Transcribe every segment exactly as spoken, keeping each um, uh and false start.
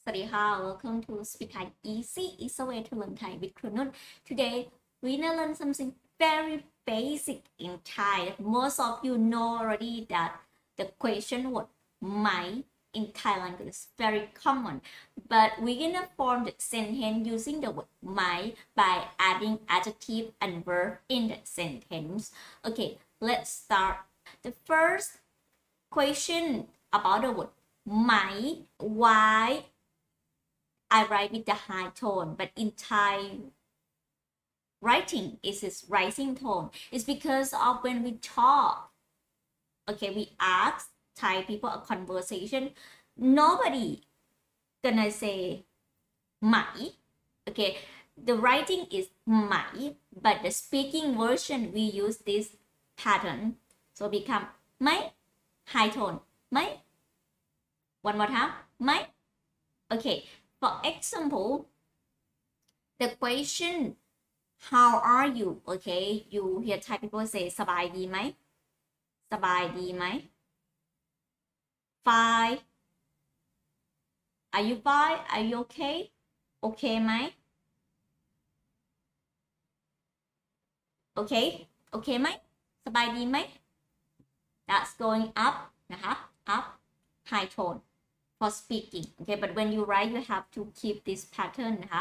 สวัสดีค่ะ Welcome to Speak Thai Easy. It's a way to learn Thai with ครูนุ่น Today we gonna learn something very basic in Thai. Most of you know already that the question word "mai" in Thai language is very common, but we gonna form the sentence using the word "mai" by adding adjective and verb in the sentence. Okay, let's start. The first question about the word "mai." Why I write with the high tone, but in Thai writing is its rising tone. It's because of when we talk. Okay, we ask Thai people a conversation. Nobody gonna say mai. Okay, the writing is mai, but the speaking version we use this pattern. So become mai, high tone, mai. One more time, mai. Okay. For example, the question, how are you? Okay, you hear Thai people say สบายดีไหม สบายดีไหม Fine. Are you fine? Are you okay? Okay ไหม Okay? Okay ไหม สบายดีไหม That's going up นะคะ up high tone for speaking. Okay, but when you write, you have to keep this pattern. Huh?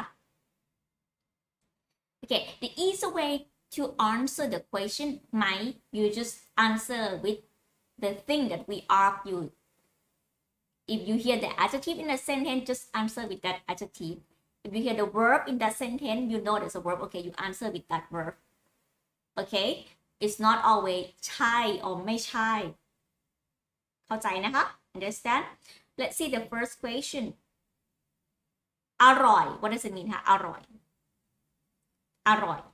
Okay, the easy way to answer the question might, you just answer with the thing that we argue. If you hear the adjective in a sentence, just answer with that adjective. If you hear the verb in that sentence, you know there's a verb. Okay, you answer with that verb. Okay, it's not always ใช่ or ไม่ใช่ เข้าใจนะคะ Understand? Let's see the first question. อร่อย What does it mean คะอร่อย อร่อย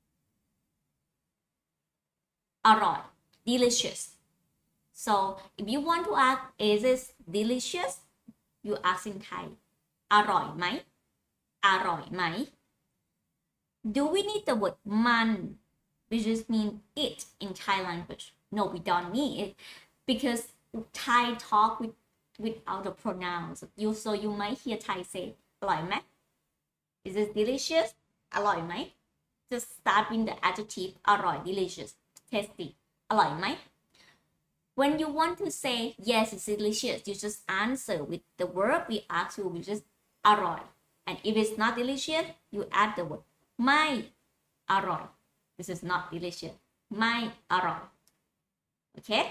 อร่อย Delicious. So if you want to ask, is this delicious? You ask in Thai. อร่อยไหม อร่อยไหม Do we need the word มัน which just mean it in Thai language? No, we don't need it because Thai talk with without the pronouns. You so you might hear Thai say อร่อยไหม Is it delicious? อร่อยไหม Just start with the adjective อร่อย delicious, tasty อร่อยไหม When you want to say yes, it's delicious, you just answer with the verb we ask you, which is อร่อย And if it's not delicious, you add the word ไม่ อร่อย This is not delicious ไม่ อร่อย Okay?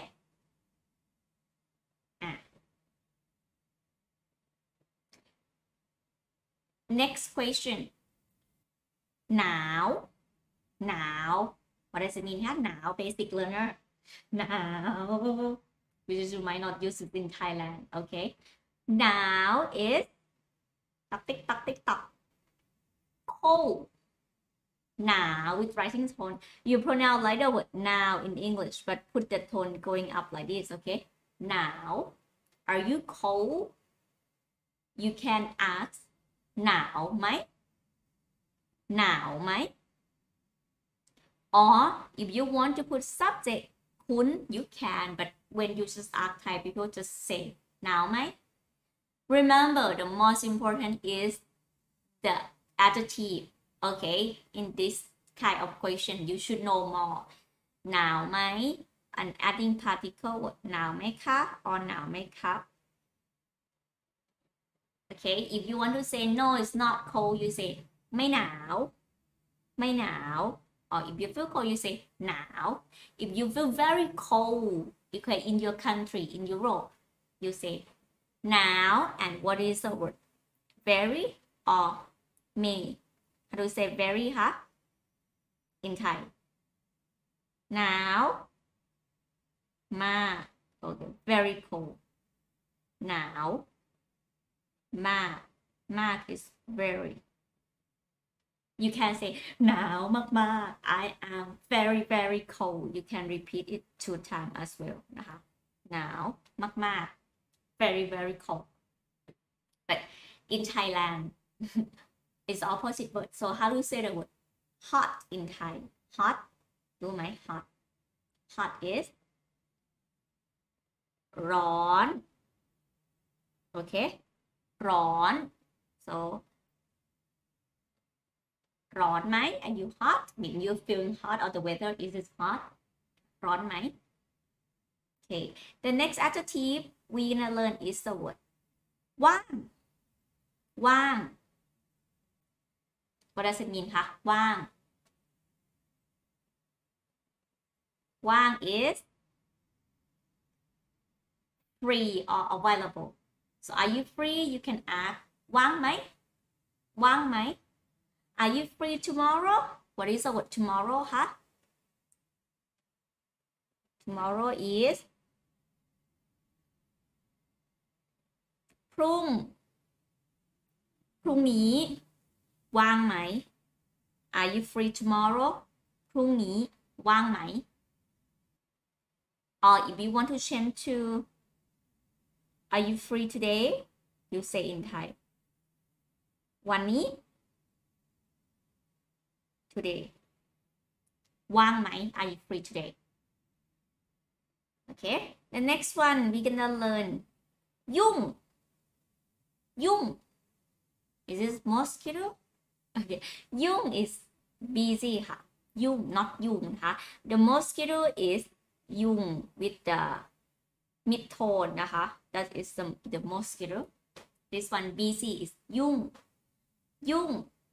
Next question. หนาว หนาว What does it mean คะหนาว Basic learner หนาว Which you might not use it in Thailand. Okay. หนาว is ตักติ๊กตักติ๊กตัก cold. หนาว with rising tone. You pronounce like the word now in English, but put the tone going up like this. Okay. หนาว Are you cold? You can ask หนาวไหม หนาวไหม or if you want to put subject คุณ you can, but when you just ask Thai people, just say หนาวไหม Remember, the most important is the adjective. Okay, in this kind of question, you should know more. หนาวไหม and adding particle หนาวไหมคะ or หนาวไหมครับ Okay, if you want to say no, it's not cold, you say ไม่หนาว ไม่หนาว or if you feel cold, you say หนาว If you feel very cold, okay, in your country, in Europe, you say หนาว and what is the word? Very or me? How do you say very คะ in Thai? หนาว มาก okay, very cold หนาว มาก มาก is very. You can say หนาวมากๆ I am very very cold. You can repeat it two times as well นะคะหนาวมากๆ very very cold. But in Thailand it's opposite word. So how do you say the word hot in Thai? Hot รู้ไหม hot hot is ร้อน okay ร้อน so ร้อนไหม are you hot mean you feeling hot or the weather is it hot ร้อนไหม okay the next adjective we gonna learn is the word ว่างว่าง what does it mean คะว่างว่าง is free or available so are you free you can ask ว่างไหมว่างไหม are you free tomorrow what is the word tomorrow คะ tomorrow is พรุ่งพรุ่งนี้ว่างไหม are you free tomorrow พรุ่งนี้ว่างไหม or if you want to change to are you free today you say in Thai วันนี้ today ว่างไหม are you free today okay the next one we gonna learn ยุ่งยุ่ง is this mosquito okay ยุ่ง is busy ค่ะยุ่ง not ยุ่งนะคะ the mosquito is ยุ่ง with the mid tone นะคะ that is the, the mosquito this one busy is ยุ่งยุ่ง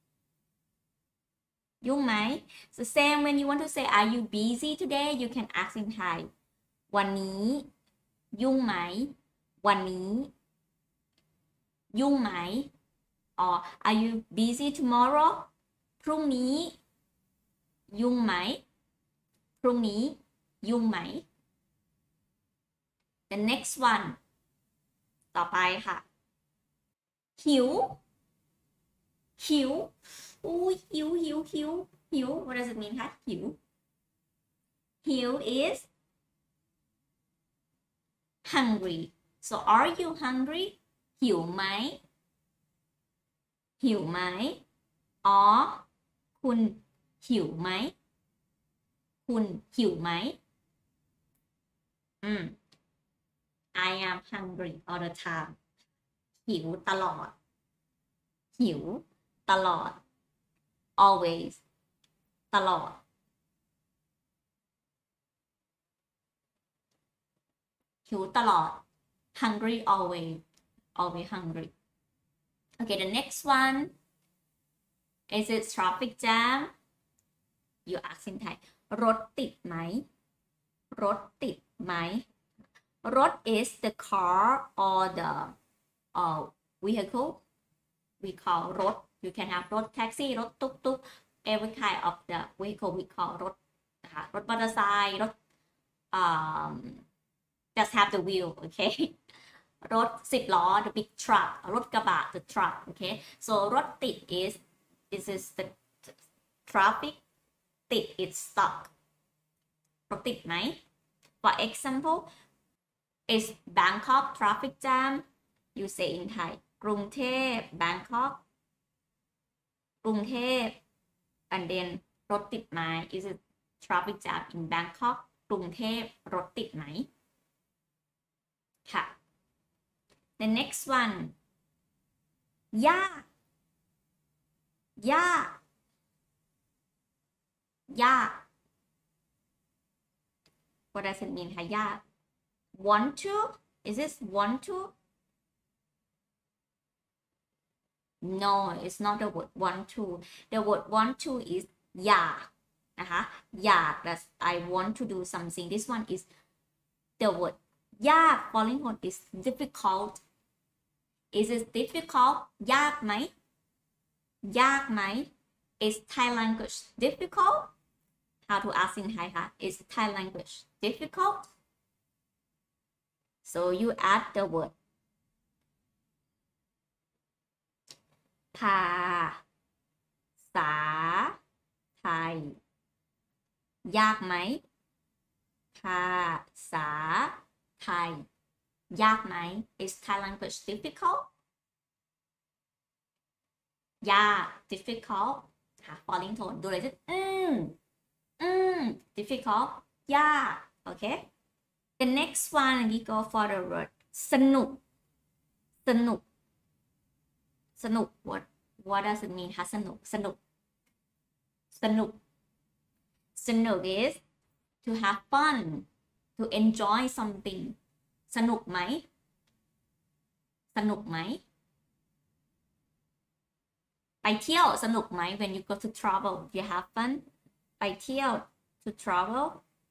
ยุ่งไหม so same when you want to say are you busy today you can ask in Thai วันนี้ยุ่งไหมวันนี้ยุ่งไหม or are you busy tomorrow พรุ่งนี้ยุ่งไหมพรุ่งนี้ยุ่งไหม the next one ต่อไปค่ะหิวหิวอุ้ยหิวหิวหิวหิว what does it mean คะหิวหิว is hungry so are you hungry หิวไหมหิวไหมอ๋อคุณหิวไหมคุณหิวไหมอืม I am hungry all the time หิวตลอดหิวตลอด always ตลอดหิวตลอด hungry always always hungry okay the next one is it traffic jam you ask in Thai รถติดไหมรถติดไหมรถ is the car or the uh, vehicle we call รถ you can have รถ taxi รถตุ๊กตุ๊ก every kind of the vehicle we call รถนะคะรถมอเตอร์ไซค์รถ um, just have the wheel okay รถสิบล้อ the big truck รถกระบะ the truck okay so รถติด is this is the traffic ติด it's stuck รถติดไหม for example is Bangkok traffic jam you say in Thai กรุงเทพ Bangkok กรุงเทพ and then รถติดไหม is it traffic jam in Bangkok กรุงเทพรถติดไหมค่ะ the next one ยากยากยาก what does it mean คะยาก want to is this want to no it's not the word want to the word want to is อยากนะคะอยาก that I want to do something this one is the word ยาก falling on is difficult is it difficult ยากไหมยากไหม is Thai language difficult how to ask in Thai คะ is Thai language difficult so you add the word ภาษาไทยยากไหมภาษาไทยยากไหม is Thai language difficult ยาก difficult ค่ะ falling tone ดูเลยจะอืมอืม difficult ยากโอเค the next one we go for the word สนุกสนุกสนุก what what does it mean คะสนุกสนุกสนุกสนุก is to have fun to enjoy something สนุกไหมสนุกไหมไปเที่ยวสนุกไหม when you go to travel you have fun ไปเที่ยว to travel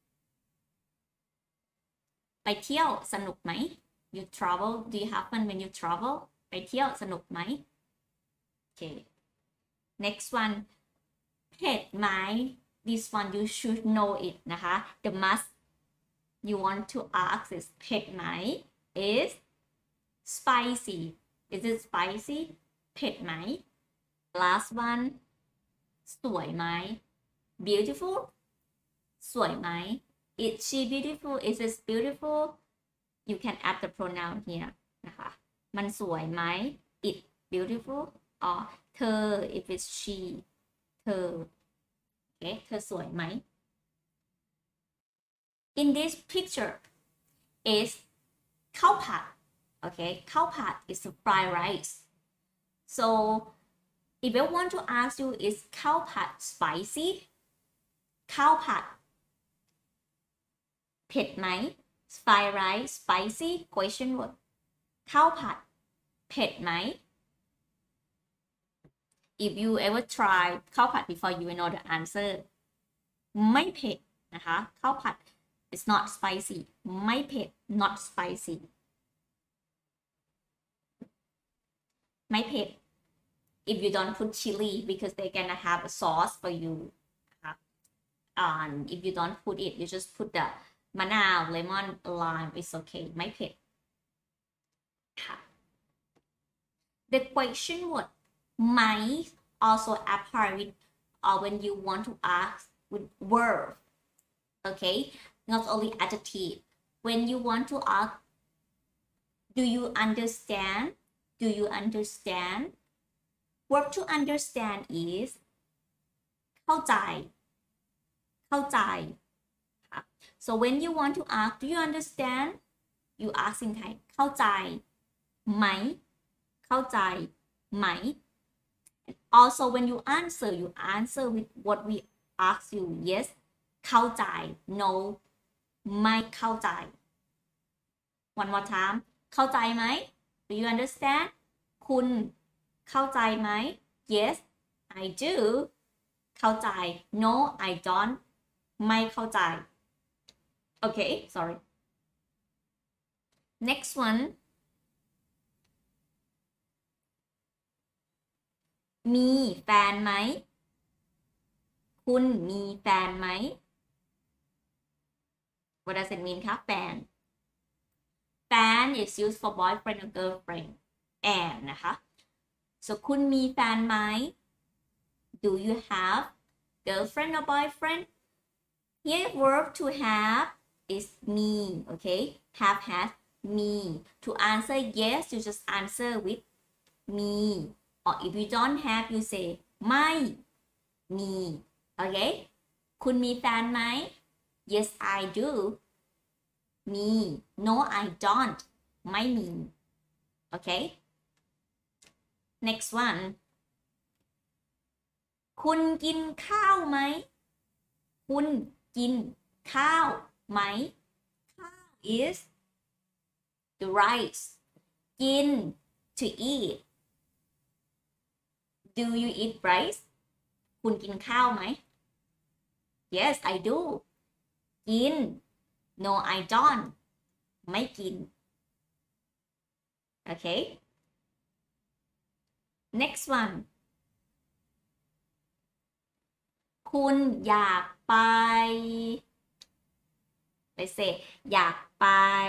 ไปเที่ยวสนุกไหม you travel do you have fun when you travel ไปเที่ยวสนุกไหม okay next one เผ็ดไหม this one you should know it นะคะ the must you want to ask is เผ็ดไหม is spicy is it spicy เผ็ดไหม last one สวยไหม beautiful สวยไหม is she beautiful is it beautiful you can add the pronoun here นะคะมันสวยไหม it beautiful or เธอ if it's she เธอ okay เธอสวยไหม in this picture is ข้าวผัด okay ข้าวผัด is fried rice so if I want to ask you is ข้าวผัด spicy ข้าวผัดเผ็ดไหม fried rice spicy question word ข้าวผัดเผ็ดไหม if you ever try ข้าวผัด before you know the answer ไม่เผ็ดนะคะข้าวผัด it's not spicy ไม่เผ็ด not spicy ไม่เผ็ด if you don't put chili because they're gonna have a sauce for you นะคะ and if you don't put it you just put the มะนาว lemon lime it's okay ไม่เผ็ดค่ะ the question word ไหม also apart with or when you want to ask with verb okay not only adjective when you want to ask do you understand do you understand verb to understand is เข้าใจเข้าใจ so when you want to ask do you understand you ask in Thai เข้าใจไหมเข้าใจไหม also when you answer you answer with what we ask you yes เข้าใจ no ไม่เข้าใจ one more time เข้าใจไหม do you understand คุณเข้าใจไหม yes I do เข้าใจ no I don't ไม่เข้าใจ okay sorry next one มีแฟนไหมคุณมีแฟนไหม what does it mean คะแฟนแฟน is used for boyfriend or girlfriend and นะคะ so คุณมีแฟนไหม do you have girlfriend or boyfriend here verb to have is me okay have has me to answer yes you just answer with me or if you don't have you say ไม่มี okay คุณมีแฟนไหม yes I do มี no I don't ไม่มี okay next one คุณกินข้าวไหมคุณกินข้าวไหมข้าว is the rice กิน to eat do you eat rice คุณกินข้าวไหม yes I do กิน no I don't ไม่กิน okay next one คุณอยากไป let's say อยากไป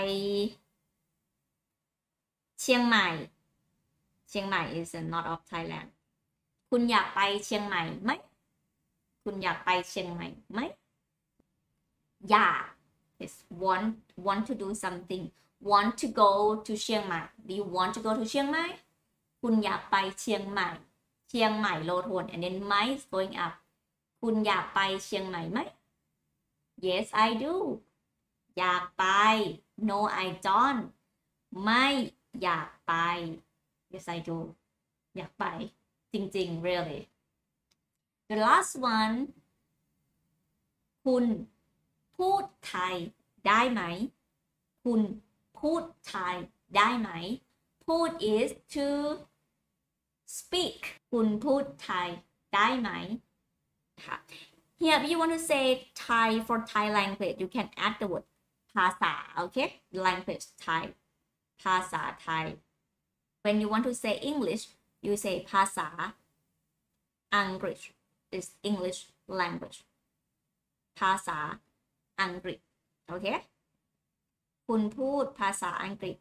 เชียงใหม่เชียงใหม่ is not of Thailand คุณอยากไปเชียงใหม่ไหมคุณอยากไปเชียงใหม่ไหมอยาก is want want to do something want to go to เชียงใหม่ do you want to go to เชียงใหม่คุณอยากไปเชียงใหม่เชียงใหม่ low tone and then ไหม is going up คุณอยากไปเชียงใหม่ไหม yes I do อยากไป no I don't ไม่อยากไป yes I do อยากไปจริงๆ really the last one คุณพูดไทยได้ไหมคุณพูดไทยได้ไหมพูด is to speak คุณพูดไทยได้ไหมค่ะ here if you want to say Thai for Thai language you can add the word ภาษา okay language Thai ภาษาไทย when you want to say English you say ภาษาอังกฤษ is English language ภาษาอังกฤษ okay คุณพูดภาษาอังกฤษ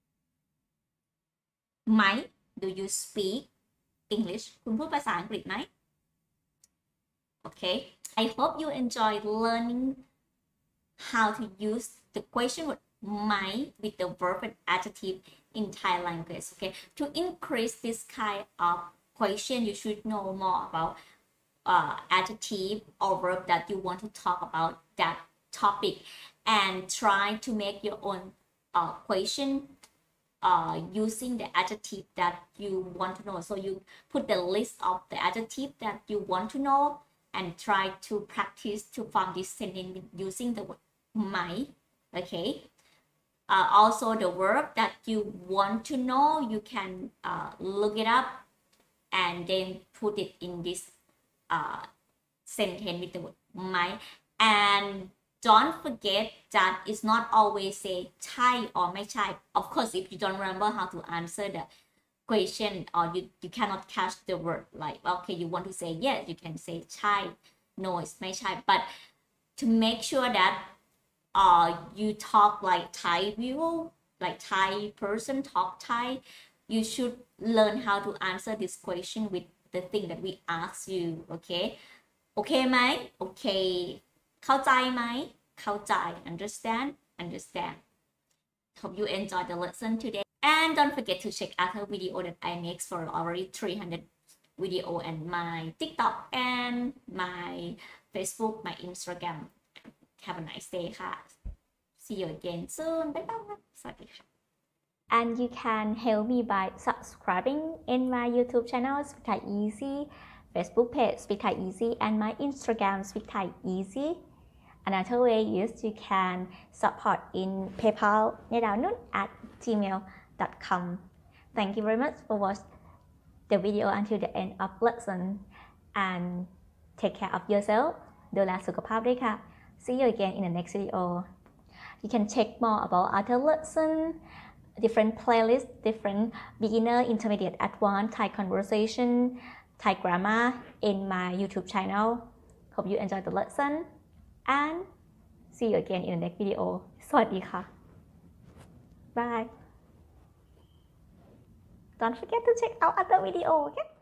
ไหม do you speak English คุณพูดภาษาอังกฤษไหม okay I hope you enjoyed learning how to use the question word ไหม with the verb and adjective in Thai language okay to increase this kind of question you should know more about uh, adjective or verb that you want to talk about that topic and try to make your own uh, question uh, using the adjective that you want to know. So you put the list of the adjective that you want to know and try to practice to form this sentence using the word ไหม okay uh, also the verb that you want to know you can uh, look it up and then put it in this uh, sentence with the word ไหม and don't forget that it's not always say ใช่ or ไม่ใช่ of course if you don't remember how to answer the question or you, you cannot catch the word like okay you want to say yes you can say ใช่ no it's ไม่ใช่ but to make sure that uh, you talk like Thai people like Thai person talk Thai you should learn how to answer this question with the thing that we ask you okay โอเคไหม โอเคเข้าใจไหมเข้าใจ understand understand hope you enjoy the lesson today and don't forget to check other video that I make for already three hundred video and my TikTok and my Facebook my Instagram have a nice day ค่ะ see you again soon bye bye สวัสดีค่ะ and you can help me by subscribing in my YouTube channel Speak Thai Easy Facebook page Speak Thai Easy and my Instagram Speak Thai Easy. Another way is you can support in PayPal nedawnut at gmail dot com. Thank you very much for watching the video until the end of lesson and take care of yourself. ดูแลสุขภาพด้วยค่ะ See you again in the next video. You can check more about other lesson, different playlists, different beginner, intermediate, advanced Thai conversation, Thai grammar in my YouTube channel. Hope you enjoy the lesson and see you again in the next video. สวัสดีค่ะ Bye. Don't forget to check out other video, okay?